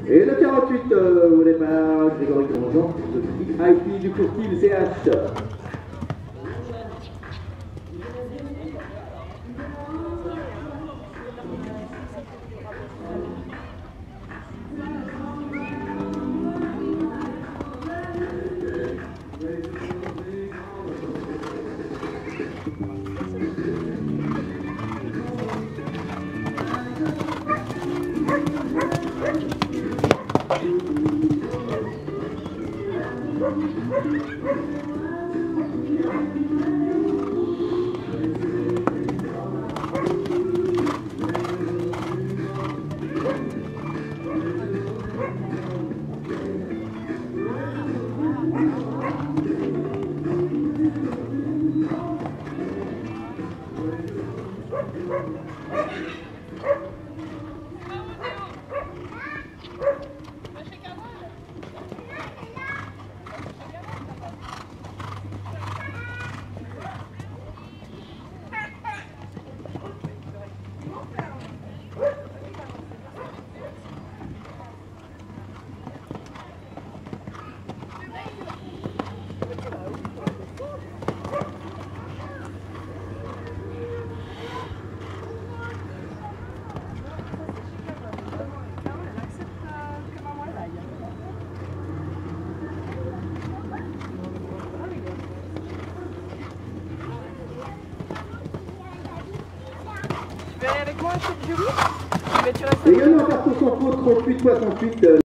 Et le 48 au départ, Grégory Grandjean, le petit IT du courtil CH. Tu veux aller avec moi, Julie? Également, carte sans faute, 38-68.